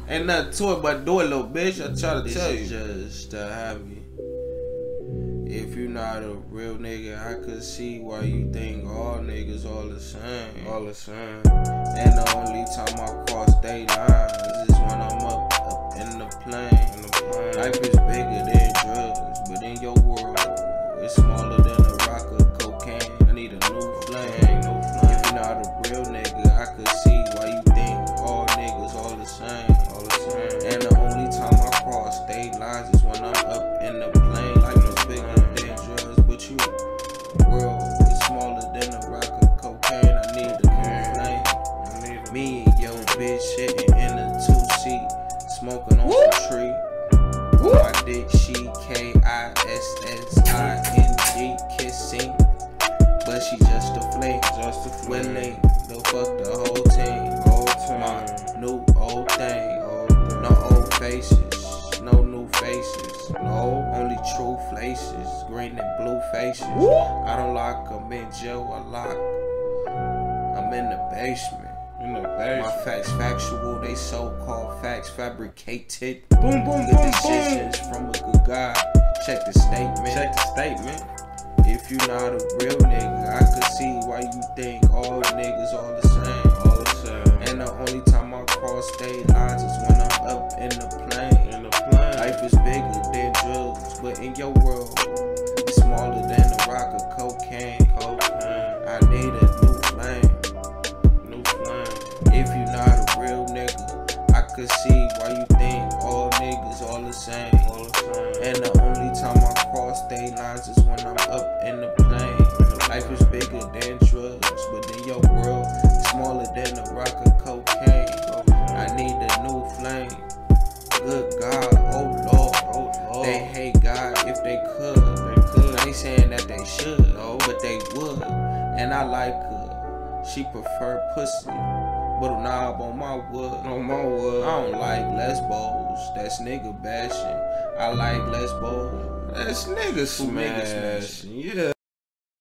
Ain't nothing to it but do it, little bitch. I try to tell you. This is just a hobby. If you not a real nigga, I could see why you think all niggas all the same. All the same. And the only time I cross they lines is when I'm up in the plane. Life is bigger than drugs, but in your world, it's smaller than a rock of cocaine. I need a new flame. If you not a real nigga, I could see why you think all niggas all the same. And the only time I cross they lines is when I'm up in the plane. Life is bigger than drugs, but you world is smaller than a rock of cocaine. I need a new flame. Me and your bitch sitting in a 2-seat, smoking on some tree. My dick, she K-I-S-S-I-N-G, kissing, but she just a fling. Willin, they'll fuck the whole team. My new old thing. No old faces, no new faces. No, only true faces, green and blue faces. I don't lock them in jail, I'm in the basement. My facts factual, they so-called facts fabricated. Boom, boom, Good boom, decisions boom. from a good guy. Check the statement. If you not a real nigga, I could see why you think all niggas all the same. And the only time I cross state lines is when I'm up in the plane. Life is bigger than drugs, but in your world, it's smaller than a rock of cocaine. I need a new flame. If you not a real nigga, I could see why you think all niggas all the same. And the only time I cross they lines is when I'm up in the plane. Life is bigger than drugs, but in your world, it's smaller than a rock of cocaine. I need a new flame. Good God, oh Lord, they hate God if they could. I ain't saying that they should, but they would. And I like her, she prefer pussy. But a knob on my wood. I don't like lesbos. That's nigga bashing. I like lesbos. That's nigga smashing. Yeah.